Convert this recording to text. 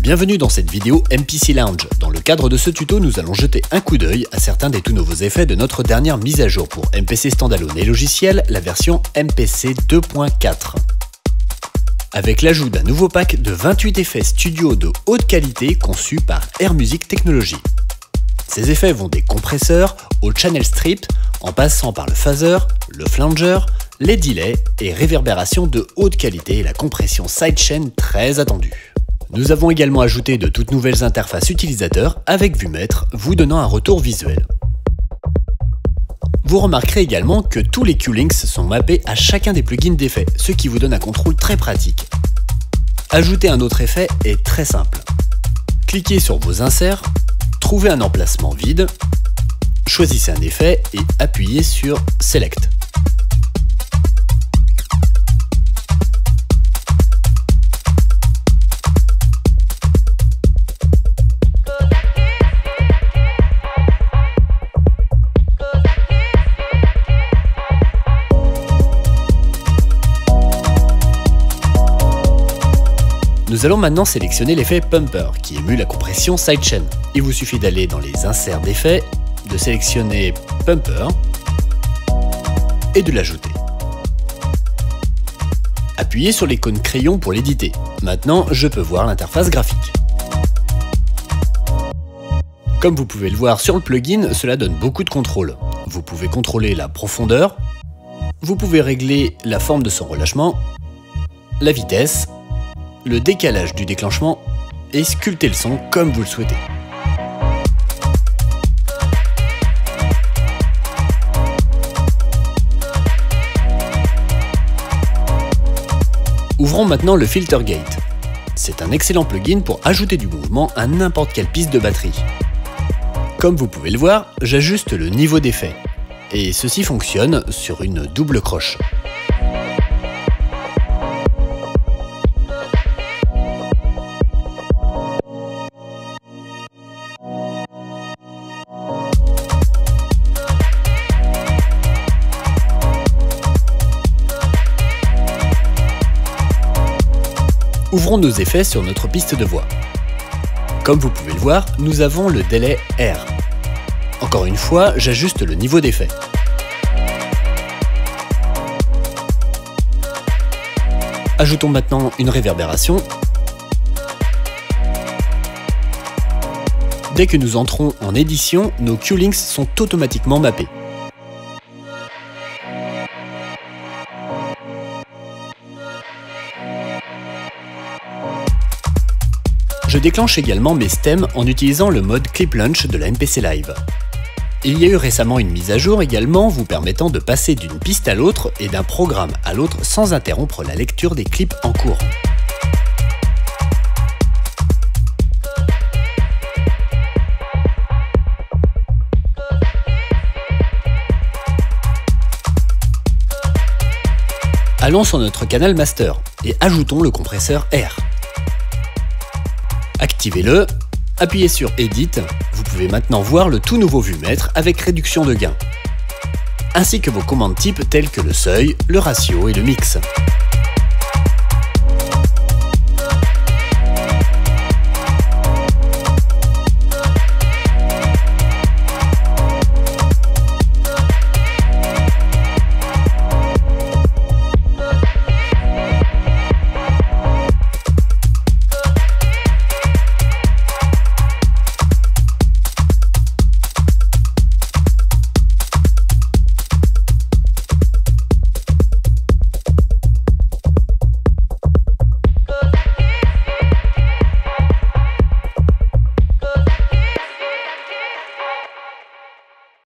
Bienvenue dans cette vidéo MPC Lounge. Dans le cadre de ce tuto, nous allons jeter un coup d'œil à certains des tout nouveaux effets de notre dernière mise à jour pour MPC Standalone et logiciel, la version MPC 2.4. Avec l'ajout d'un nouveau pack de 28 effets studio de haute qualité conçus par Air Music Technology. Ces effets vont des compresseurs au channel strip, en passant par le phaser, le flanger, les delays et réverbération de haute qualité et la compression sidechain très attendue. Nous avons également ajouté de toutes nouvelles interfaces utilisateurs avec VueMaître, vous donnant un retour visuel. Vous remarquerez également que tous les Q-Links sont mappés à chacun des plugins d'effets, ce qui vous donne un contrôle très pratique. Ajouter un autre effet est très simple. Cliquez sur vos inserts, trouvez un emplacement vide, choisissez un effet et appuyez sur Select. Nous allons maintenant sélectionner l'effet Pumper, qui émule la compression sidechain. Il vous suffit d'aller dans les inserts d'effets, de sélectionner Pumper et de l'ajouter. Appuyez sur l'icône crayon pour l'éditer. Maintenant, je peux voir l'interface graphique. Comme vous pouvez le voir sur le plugin, cela donne beaucoup de contrôle. Vous pouvez contrôler la profondeur, vous pouvez régler la forme de son relâchement, la vitesse, le décalage du déclenchement et sculpter le son comme vous le souhaitez. Ouvrons maintenant le Filter Gate. C'est un excellent plugin pour ajouter du mouvement à n'importe quelle piste de batterie. Comme vous pouvez le voir, j'ajuste le niveau d'effet. Et ceci fonctionne sur une double croche. Ouvrons nos effets sur notre piste de voix. Comme vous pouvez le voir, nous avons le délai R. Encore une fois, j'ajuste le niveau d'effet. Ajoutons maintenant une réverbération. Dès que nous entrons en édition, nos Q-Links sont automatiquement mappés. Je déclenche également mes stems en utilisant le mode Clip Launch de la MPC Live. Il y a eu récemment une mise à jour également vous permettant de passer d'une piste à l'autre et d'un programme à l'autre sans interrompre la lecture des clips en cours. Allons sur notre canal master et ajoutons le compresseur R. Activez-le, appuyez sur Edit, vous pouvez maintenant voir le tout nouveau VueMaître avec réduction de gain, ainsi que vos commandes types telles que le seuil, le ratio et le mix.